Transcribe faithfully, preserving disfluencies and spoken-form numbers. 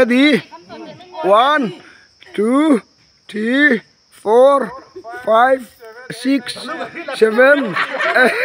Ready? One, two, three, four, five, six, seven, eight.